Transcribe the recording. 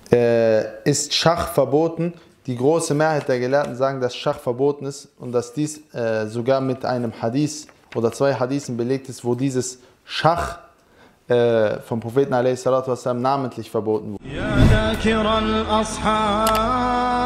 ist Schach verboten. Die große Mehrheit der Gelehrten sagen, dass Schach verboten ist und dass dies sogar mit einem Hadith oder 2 Hadithen belegt ist, wo dieses Schach vom Propheten a.s. namentlich verboten wurde.